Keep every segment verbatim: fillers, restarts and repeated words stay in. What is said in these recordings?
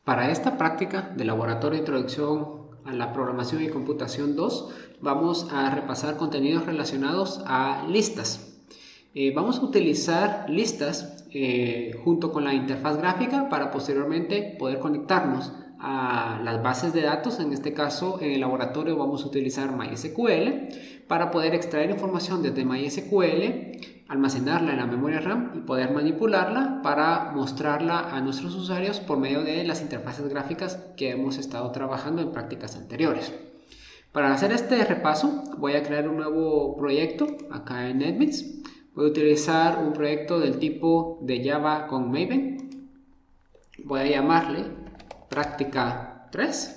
Para esta práctica de laboratorio de introducción a la programación y computación dos, vamos a repasar contenidos relacionados a listas. Eh, vamos a utilizar listas eh, junto con la interfaz gráfica para posteriormente poder conectarnos a las bases de datos. En este caso, en el laboratorio vamos a utilizar MySQL para poder extraer información desde MySQL, almacenarla en la memoria RAM y poder manipularla para mostrarla a nuestros usuarios por medio de las interfaces gráficas que hemos estado trabajando en prácticas anteriores. Para hacer este repaso voy a crear un nuevo proyecto acá en NetBeans. Voy a utilizar un proyecto del tipo de Java con Maven. Voy a llamarle práctica tres.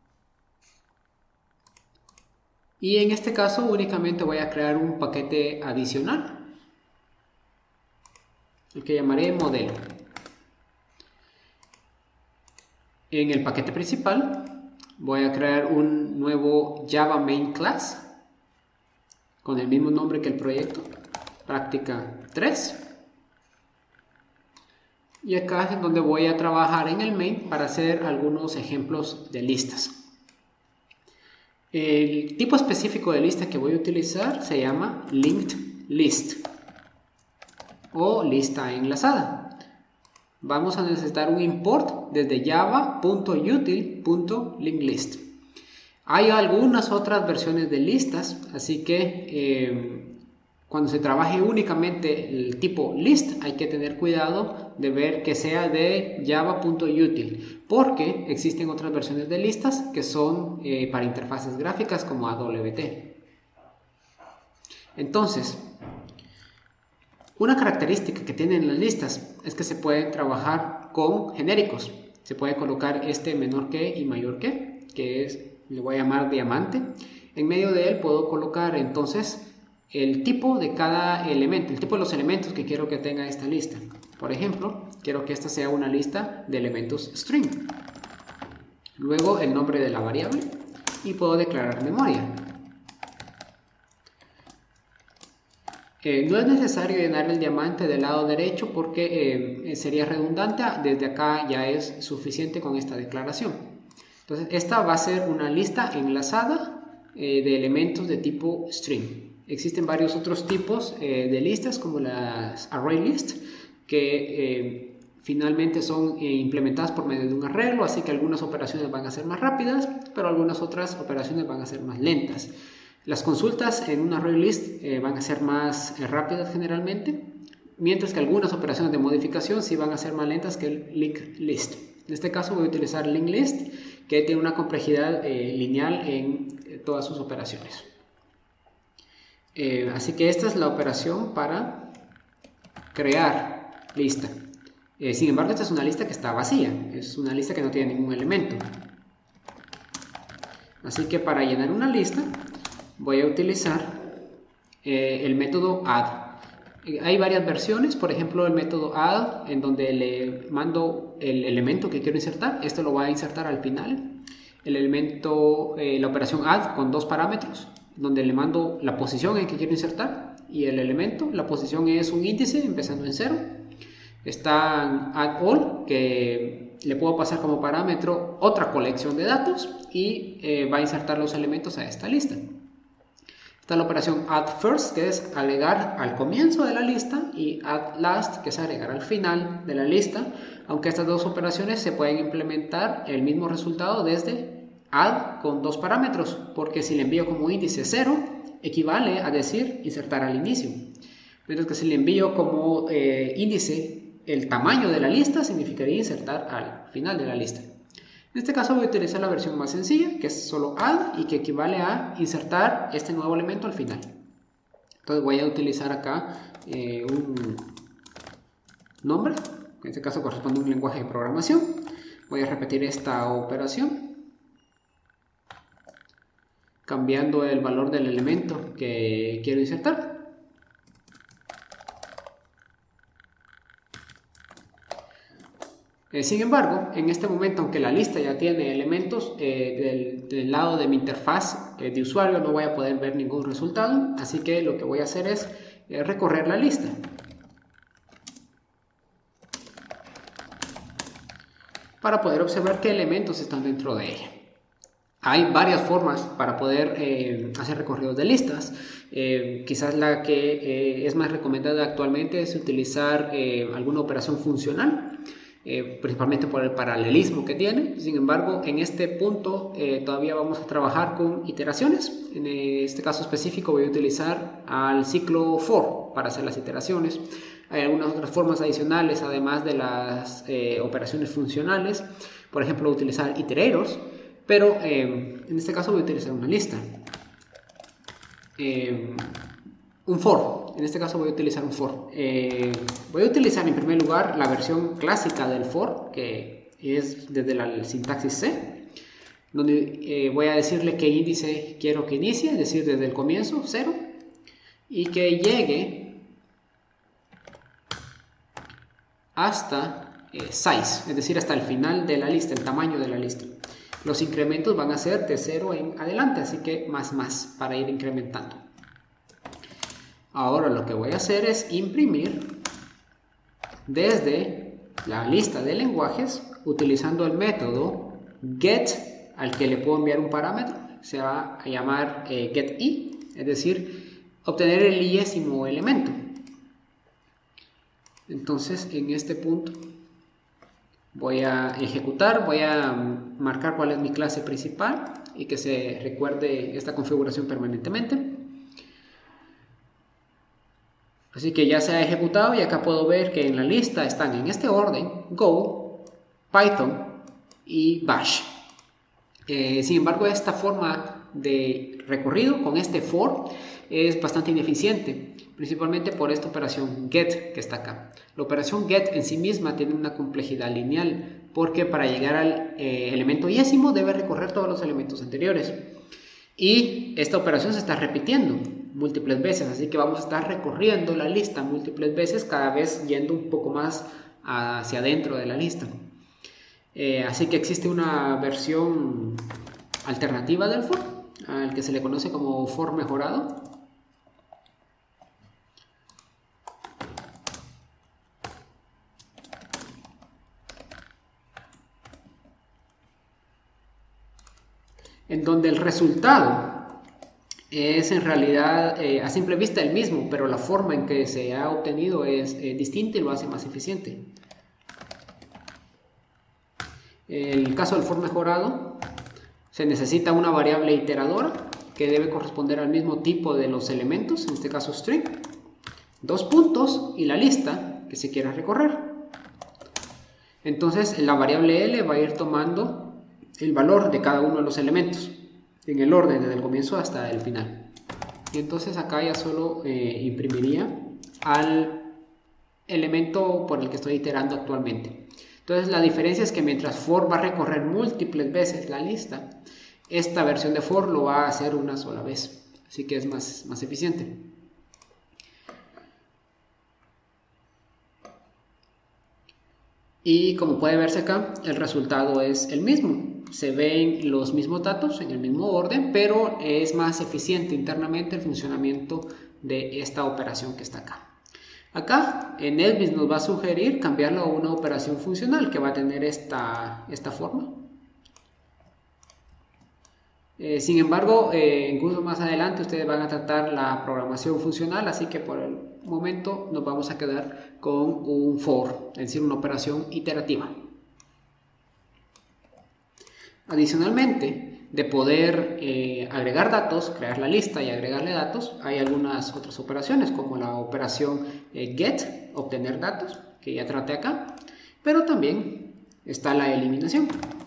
Y en este caso únicamente voy a crear un paquete adicional, el que llamaré modelo. En el paquete principal voy a crear un nuevo Java Main Class con el mismo nombre que el proyecto, práctica tres. Y acá es donde voy a trabajar en el main para hacer algunos ejemplos de listas. El tipo específico de lista que voy a utilizar se llama linked list o lista enlazada. Vamos a necesitar un import desde java.util.linkedList. Hay algunas otras versiones de listas, así que eh, cuando se trabaje únicamente el tipo list hay que tener cuidado de ver que sea de java.util, porque existen otras versiones de listas que son eh, para interfaces gráficas como A W T. Entonces, una característica que tienen las listas es que se pueden trabajar con genéricos. Se puede colocar este menor que y mayor que, que es, le voy a llamar diamante. En medio de él puedo colocar entonces el tipo de cada elemento, el tipo de los elementos que quiero que tenga esta lista. Por ejemplo, quiero que esta sea una lista de elementos string. Luego el nombre de la variable y puedo declarar memoria. Eh, no es necesario llenar el diamante del lado derecho porque eh, sería redundante. Desde acá ya es suficiente con esta declaración. Entonces esta va a ser una lista enlazada eh, de elementos de tipo string. Existen varios otros tipos eh, de listas como las array list que eh, finalmente son eh, implementadas por medio de un arreglo, así que algunas operaciones van a ser más rápidas, pero algunas otras operaciones van a ser más lentas. Las consultas en un array list eh, van a ser más eh, rápidas generalmente, mientras que algunas operaciones de modificación sí van a ser más lentas que el linked list. En este caso voy a utilizar linked list, que tiene una complejidad eh, lineal en eh, todas sus operaciones. Eh, así que esta es la operación para crear lista. Eh, sin embargo, esta es una lista que está vacía, es una lista que no tiene ningún elemento. Así que para llenar una lista voy a utilizar eh, el método add. Eh, hay varias versiones, por ejemplo el método add en donde le mando el elemento que quiero insertar. Esto lo voy a insertar al final. El elemento, eh, la operación add con dos parámetros, donde le mando la posición en que quiero insertar y el elemento. La posición es un índice empezando en cero. Está add all, que le puedo pasar como parámetro otra colección de datos y eh, va a insertar los elementos a esta lista. Está la operación add first, que es agregar al comienzo de la lista, y add last, que es agregar al final de la lista, aunque estas dos operaciones se pueden implementar el mismo resultado desde add con dos parámetros, porque si le envío como índice cero, equivale a decir insertar al inicio, mientras que si le envío como eh, índice el tamaño de la lista, significaría insertar al final de la lista. En este caso voy a utilizar la versión más sencilla, que es solo add y que equivale a insertar este nuevo elemento al final. Entonces voy a utilizar acá eh, un nombre, en este caso corresponde a un lenguaje de programación. Voy a repetir esta operación, cambiando el valor del elemento que quiero insertar. Eh, sin embargo, en este momento, aunque la lista ya tiene elementos, eh, del, del lado de mi interfaz eh, de usuario no voy a poder ver ningún resultado, así que lo que voy a hacer es eh, recorrer la lista. para poder observar qué elementos están dentro de ella. Hay varias formas para poder eh, hacer recorridos de listas. Eh, quizás la que eh, es más recomendada actualmente es utilizar eh, alguna operación funcional, eh, principalmente por el paralelismo que tiene. Sin embargo, en este punto eh, todavía vamos a trabajar con iteraciones. En este caso específico voy a utilizar al ciclo for para hacer las iteraciones. Hay algunas otras formas adicionales, además de las eh, operaciones funcionales. Por ejemplo, utilizar itereros. Pero eh, en este caso voy a utilizar una lista. Eh, un for. En este caso voy a utilizar un for. Eh, voy a utilizar en primer lugar la versión clásica del for, que es desde la sintaxis C, donde eh, voy a decirle qué índice quiero que inicie, es decir, desde el comienzo, cero, y que llegue hasta eh, size, es decir, hasta el final de la lista, el tamaño de la lista. Los incrementos van a ser de cero en adelante, así que más más para ir incrementando. Ahora lo que voy a hacer es imprimir desde la lista de lenguajes utilizando el método get, al que le puedo enviar un parámetro. Se va a llamar eh, getI, es decir, obtener el iésimo elemento. Entonces en este punto voy a ejecutar, voy a marcar cuál es mi clase principal y que se recuerde esta configuración permanentemente. Así que ya se ha ejecutado y acá puedo ver que en la lista están en este orden Go, Python y Bash. Eh, sin embargo, esta forma de recorrido con este for es bastante ineficiente, principalmente por esta operación get que está acá. La operación get en sí misma tiene una complejidad lineal, porque para llegar al eh, elemento iésimo debe recorrer todos los elementos anteriores. Y esta operación se está repitiendo múltiples veces, así que vamos a estar recorriendo la lista múltiples veces, cada vez yendo un poco más hacia adentro de la lista. Eh, así que existe una versión alternativa del for, al que se le conoce como for mejorado. En donde el resultado es en realidad eh, a simple vista el mismo, pero la forma en que se ha obtenido es eh, distinta y lo hace más eficiente. En el caso del for mejorado, se necesita una variable iteradora que debe corresponder al mismo tipo de los elementos, en este caso string, dos puntos y la lista que se quiera recorrer. Entonces la variable L va a ir tomando el valor de cada uno de los elementos en el orden desde el comienzo hasta el final. Y entonces acá ya solo eh, imprimiría al elemento por el que estoy iterando actualmente. Entonces la diferencia es que mientras for va a recorrer múltiples veces la lista, esta versión de for lo va a hacer una sola vez, así que es más, más eficiente. Y como puede verse acá, el resultado es el mismo. Se ven los mismos datos en el mismo orden, pero es más eficiente internamente el funcionamiento de esta operación que está acá. Acá en Elvis nos va a sugerir cambiarlo a una operación funcional que va a tener esta, esta forma. Eh, sin embargo, eh, incluso más adelante ustedes van a tratar la programación funcional, así que por el momento nos vamos a quedar con un for, es decir, una operación iterativa. Adicionalmente, de poder eh, agregar datos, crear la lista y agregarle datos, hay algunas otras operaciones como la operación eh, get, obtener datos, que ya traté acá, pero también está la eliminación.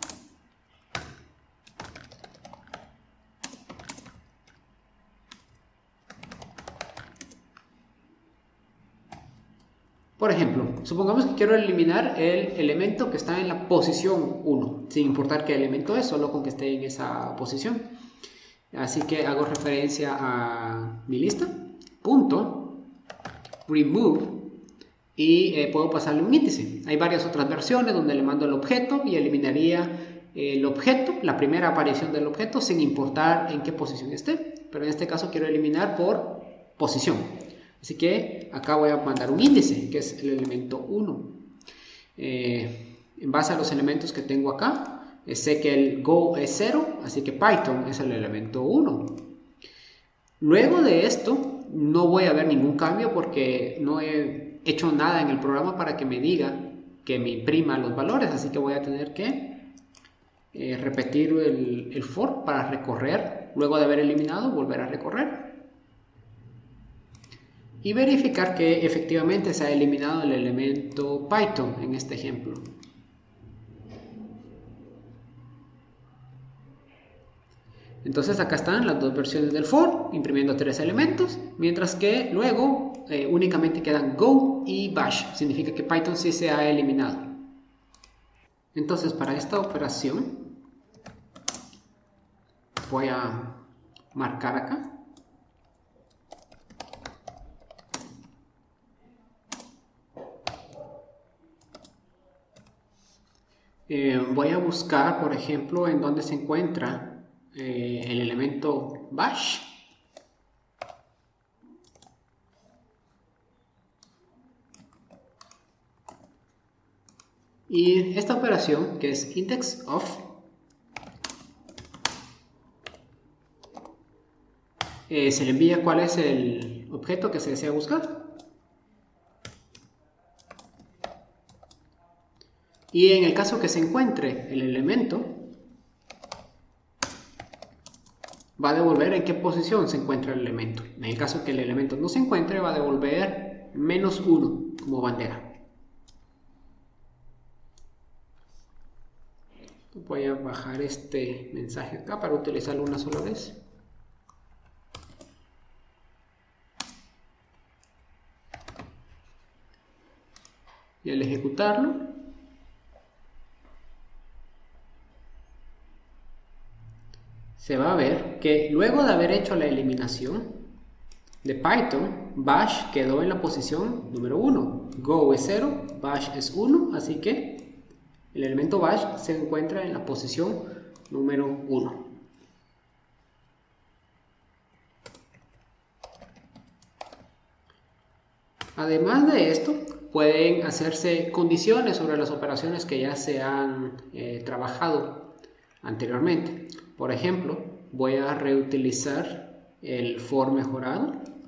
Por ejemplo, supongamos que quiero eliminar el elemento que está en la posición uno, sin importar qué elemento es, solo con que esté en esa posición. Así que hago referencia a mi lista, punto, remove, y eh, puedo pasarle un índice. Hay varias otras versiones donde le mando el objeto y eliminaría el objeto, la primera aparición del objeto, sin importar en qué posición esté. Pero en este caso quiero eliminar por posición. Así que acá voy a mandar un índice, que es el elemento uno. Eh, en base a los elementos que tengo acá, sé que el Go es cero, así que Python es el elemento uno. Luego de esto, no voy a ver ningún cambio porque no he hecho nada en el programa para que me diga que me imprima los valores, así que voy a tener que eh, repetir el, el for para recorrer, luego de haber eliminado, volver a recorrer y verificar que efectivamente se ha eliminado el elemento Python en este ejemplo. Entonces acá están las dos versiones del for, imprimiendo tres elementos, mientras que luego eh, únicamente quedan Go y Bash, significa que Python sí se ha eliminado. Entonces para esta operación voy a marcar acá. Eh, voy a buscar, por ejemplo, en dónde se encuentra Eh, el elemento bash. Y esta operación, que es index of, eh, se le envía cuál es el objeto que se desea buscar. Y en el caso que se encuentre el elemento, va a devolver en qué posición se encuentra el elemento. En el caso que el elemento no se encuentre, va a devolver menos uno como bandera. Voy a bajar este mensaje acá para utilizarlo una sola vez. Y al ejecutarlo, se va a ver que luego de haber hecho la eliminación de Python, Bash quedó en la posición número uno. Go es cero, Bash es uno, así que el elemento Bash se encuentra en la posición número uno. Además de esto, pueden hacerse condiciones sobre las operaciones que ya se han eh, trabajado anteriormente. Por ejemplo, voy a reutilizar el for mejorado.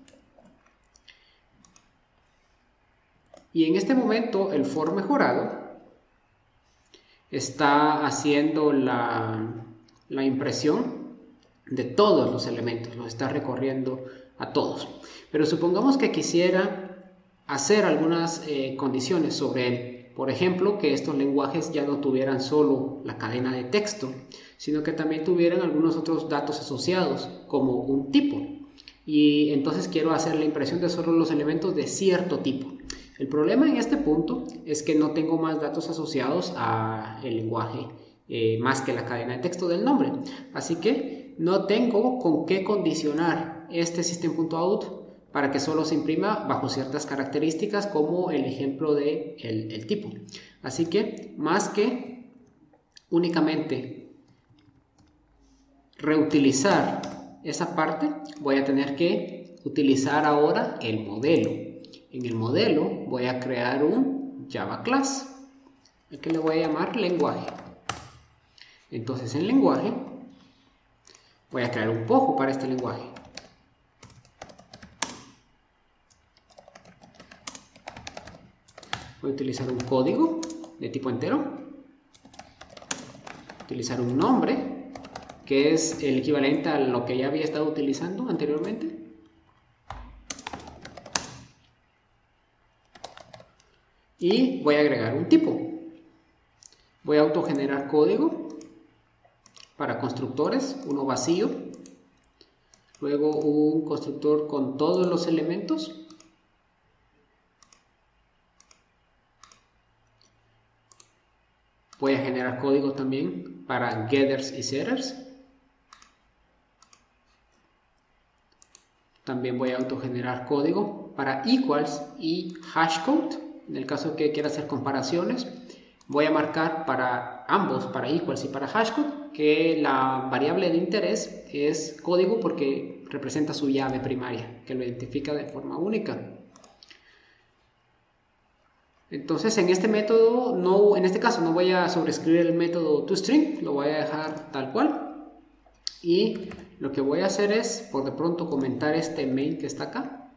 Y en este momento el for mejorado está haciendo la, la impresión de todos los elementos, los está recorriendo a todos. Pero supongamos que quisiera hacer algunas eh, condiciones sobre él. Por ejemplo, que estos lenguajes ya no tuvieran solo la cadena de texto, sino que también tuvieran algunos otros datos asociados, como un tipo. Y entonces quiero hacer la impresión de solo los elementos de cierto tipo. El problema en este punto es que no tengo más datos asociados al lenguaje, eh, más que la cadena de texto del nombre. Así que no tengo con qué condicionar este system.out para que solo se imprima bajo ciertas características, como el ejemplo de el, el tipo. Así que más que únicamente reutilizar esa parte, voy a tener que utilizar ahora el modelo. En el modelo voy a crear un Java class, al que le voy a llamar lenguaje. Entonces en lenguaje voy a crear un pojo para este lenguaje. Voy a utilizar un código de tipo entero, utilizar un nombre que es el equivalente a lo que ya había estado utilizando anteriormente, y voy a agregar un tipo. Voy a autogenerar código para constructores, uno vacío, luego un constructor con todos los elementos, voy a generar código también para getters y setters. También voy a autogenerar código para equals y hashcode. En el caso que quiera hacer comparaciones, voy a marcar para ambos, para equals y para hashcode, que la variable de interés es código porque representa su llave primaria, que lo identifica de forma única. Entonces en este método, no, en este caso no voy a sobreescribir el método toString, lo voy a dejar tal cual. Y lo que voy a hacer es, por de pronto, comentar este main que está acá.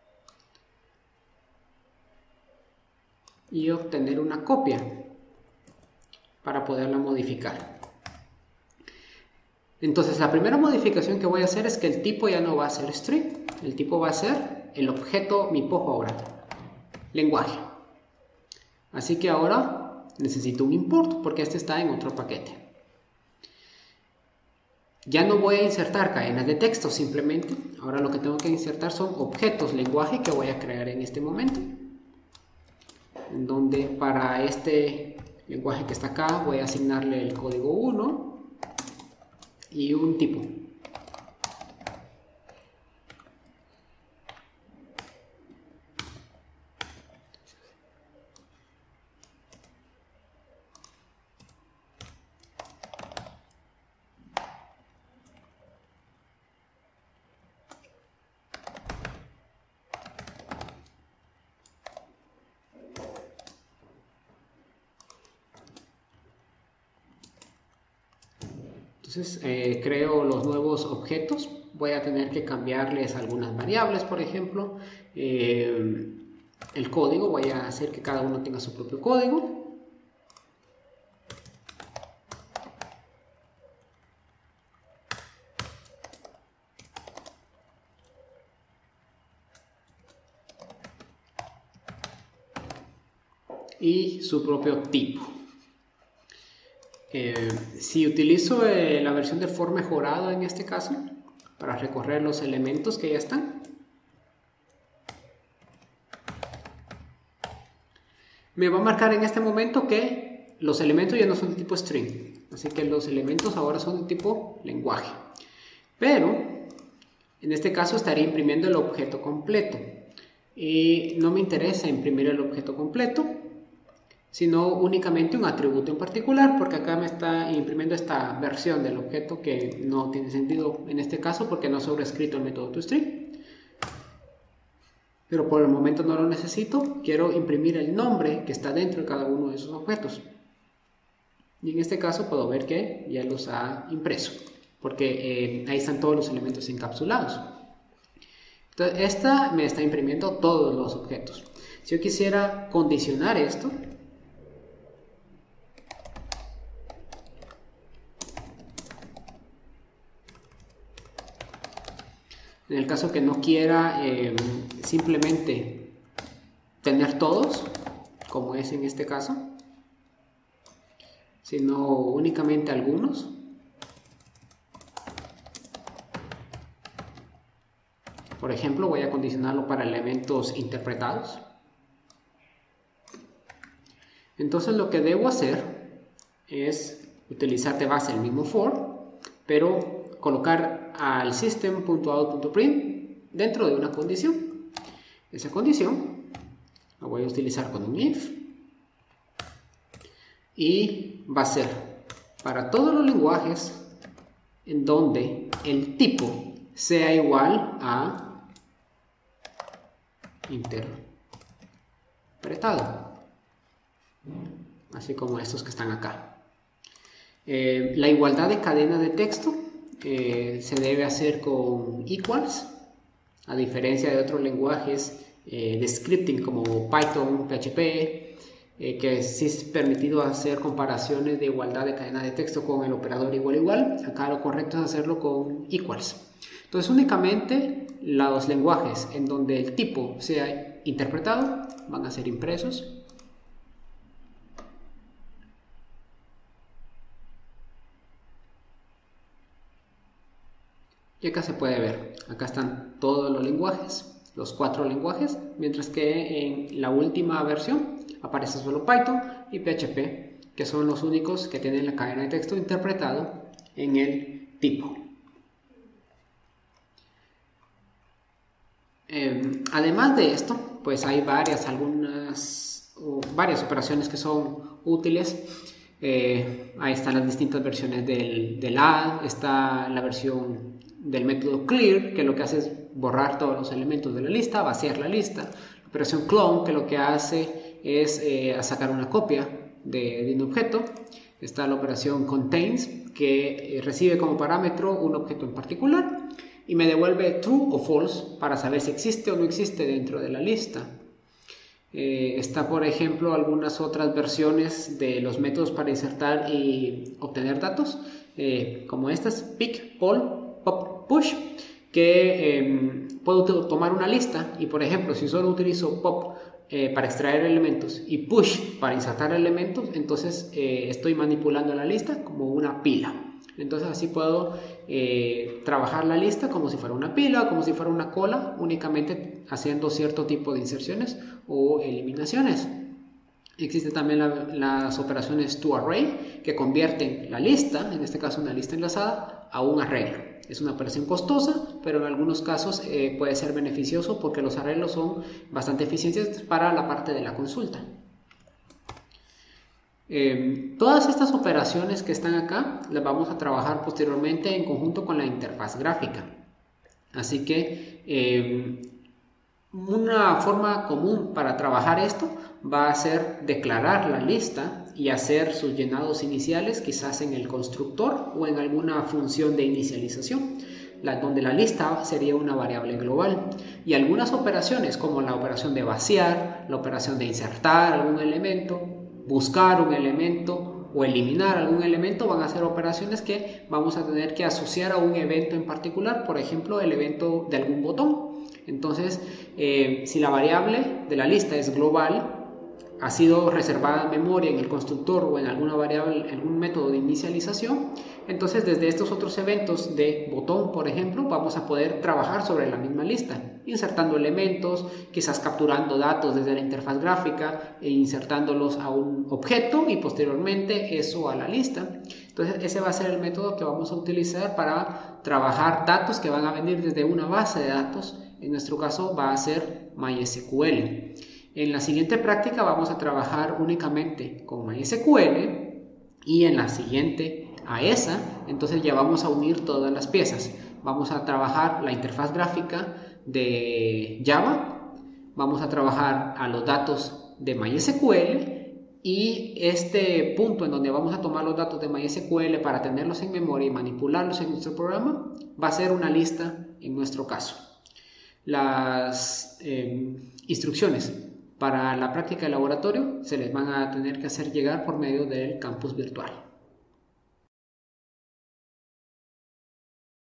Y obtener una copia para poderla modificar. Entonces la primera modificación que voy a hacer es que el tipo ya no va a ser string. El tipo va a ser el objeto mi pojo ahora, lenguaje. Así que ahora necesito un import porque este está en otro paquete. Ya no voy a insertar cadenas de texto simplemente. Ahora lo que tengo que insertar son objetos lenguaje que voy a crear en este momento. En donde para este lenguaje que está acá voy a asignarle el código uno y un tipo. Entonces eh, creo los nuevos objetos, voy a tener que cambiarles algunas variables, por ejemplo, eh, el código, voy a hacer que cada uno tenga su propio código. Y su propio tipo. Eh, si utilizo eh, la versión de for mejorado en este caso, para recorrer los elementos que ya están, me va a marcar en este momento que los elementos ya no son de tipo string, así que los elementos ahora son de tipo lenguaje. Pero en este caso estaría imprimiendo el objeto completo y no me interesa imprimir el objeto completo, sino únicamente un atributo en particular, porque acá me está imprimiendo esta versión del objeto que no tiene sentido en este caso porque no he sobrescrito el método toString. Pero por el momento no lo necesito, quiero imprimir el nombre que está dentro de cada uno de esos objetos. Y en este caso puedo ver que ya los ha impreso, porque eh, ahí están todos los elementos encapsulados. Entonces esta me está imprimiendo todos los objetos. Si yo quisiera condicionar esto, en el caso que no quiera eh, simplemente tener todos, como es en este caso, sino únicamente algunos, por ejemplo, voy a condicionarlo para elementos interpretados. Entonces lo que debo hacer es utilizar de base el mismo for, pero colocar al system.out.print dentro de una condición. Esa condición la voy a utilizar con un if y va a ser para todos los lenguajes en donde el tipo sea igual a interpretado, así como estos que están acá. Eh, la igualdad de cadena de texto Eh, se debe hacer con equals, a diferencia de otros lenguajes eh, de scripting como Python, P H P, eh, que sí es permitido hacer comparaciones de igualdad de cadena de texto con el operador igual igual. Acá lo correcto es hacerlo con equals. Entonces únicamente los lenguajes en donde el tipo sea interpretado van a ser impresos. Y acá se puede ver, acá están todos los lenguajes, los cuatro lenguajes, mientras que en la última versión aparece solo Python y P H P, que son los únicos que tienen la cadena de texto interpretado en el tipo. Eh, además de esto, pues hay varias, algunas, o varias operaciones que son útiles. Eh, ahí están las distintas versiones del, del add, está la versión del método clear, que lo que hace es borrar todos los elementos de la lista, vaciar la lista. La operación clone, que lo que hace es eh, a sacar una copia de, de un objeto. Está la operación contains, que eh, recibe como parámetro un objeto en particular y me devuelve true o false para saber si existe o no existe dentro de la lista. Eh, está, por ejemplo, algunas otras versiones de los métodos para insertar y obtener datos, eh, como estas, pick, poll, pop, push, que eh, puedo tomar una lista y, por ejemplo, si solo utilizo pop eh, para extraer elementos y push para insertar elementos, entonces eh, estoy manipulando la lista como una pila. Entonces así puedo eh, trabajar la lista como si fuera una pila, como si fuera una cola, únicamente haciendo cierto tipo de inserciones o eliminaciones. Existen también la, las operaciones toArray, que convierten la lista, en este caso una lista enlazada, a un arreglo. Es una operación costosa, pero en algunos casos eh, puede ser beneficioso porque los arreglos son bastante eficientes para la parte de la consulta. Eh, todas estas operaciones que están acá las vamos a trabajar posteriormente en conjunto con la interfaz gráfica. Así que eh, una forma común para trabajar esto va a ser declarar la lista y hacer sus llenados iniciales, quizás en el constructor o en alguna función de inicialización, la, donde la lista sería una variable global. Y algunas operaciones, como la operación de vaciar, la operación de insertar algún elemento, buscar un elemento o eliminar algún elemento, van a ser operaciones que vamos a tener que asociar a un evento en particular, por ejemplo, el evento de algún botón. Entonces, eh, si la variable de la lista es global, ha sido reservada en memoria en el constructor o en alguna variable, algún método de inicialización, entonces desde estos otros eventos de botón, por ejemplo, vamos a poder trabajar sobre la misma lista, insertando elementos, quizás capturando datos desde la interfaz gráfica e insertándolos a un objeto y posteriormente eso a la lista. Entonces ese va a ser el método que vamos a utilizar para trabajar datos que van a venir desde una base de datos. En nuestro caso va a ser MySQL. En la siguiente práctica vamos a trabajar únicamente con MySQL y en la siguiente a esa, entonces ya vamos a unir todas las piezas. Vamos a trabajar la interfaz gráfica de Java, vamos a trabajar a los datos de MySQL y este punto en donde vamos a tomar los datos de MySQL para tenerlos en memoria y manipularlos en nuestro programa va a ser una lista en nuestro caso. Las eh, instrucciones para la práctica de laboratorio se les van a tener que hacer llegar por medio del campus virtual.